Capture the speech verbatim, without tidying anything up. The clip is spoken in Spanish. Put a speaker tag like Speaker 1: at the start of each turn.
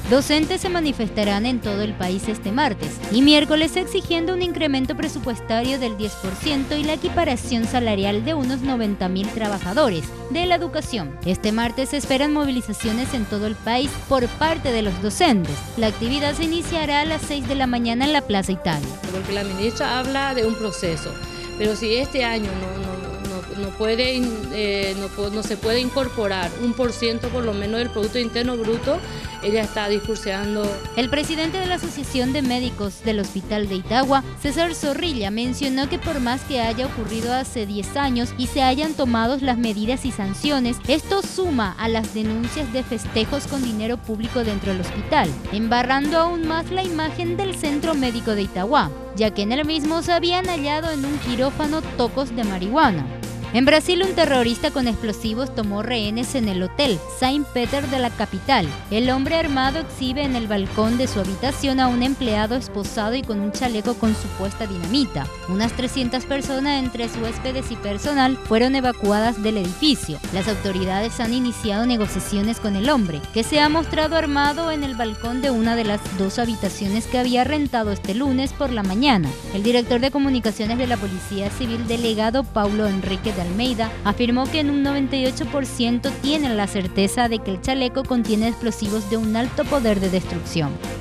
Speaker 1: Docentes se manifestarán en todo el país este martes y miércoles exigiendo un incremento presupuestario del diez por ciento y la equiparación salarial de unos noventa mil trabajadores de la educación. Este martes se esperan movilizaciones en todo el país por parte de los docentes. La actividad se iniciará a las seis de la mañana en la Plaza Italia.
Speaker 2: Porque la ministra habla de un proceso, pero si este año no, no No, no, puede, eh, no, no se puede incorporar un por ciento por lo menos del Producto Interno Bruto, ella está discurseando.
Speaker 1: El presidente de la Asociación de Médicos del Hospital de Itagua, César Zorrilla, mencionó que por más que haya ocurrido hace diez años y se hayan tomado las medidas y sanciones, esto suma a las denuncias de festejos con dinero público dentro del hospital, embarrando aún más la imagen del Centro Médico de Itagua, ya que en el mismo se habían hallado en un quirófano tocos de marihuana. En Brasil, un terrorista con explosivos tomó rehenes en el hotel Saint Peter de la capital. El hombre armado exhibe en el balcón de su habitación a un empleado esposado y con un chaleco con supuesta dinamita. Unas trescientas personas, entre huéspedes y personal, fueron evacuadas del edificio. Las autoridades han iniciado negociaciones con el hombre, que se ha mostrado armado en el balcón de una de las dos habitaciones que había rentado este lunes por la mañana. El director de comunicaciones de la Policía Civil, delegado Paulo Enrique de Almeida, afirmó que en un noventa y ocho por ciento tienen la certeza de que el chaleco contiene explosivos de un alto poder de destrucción.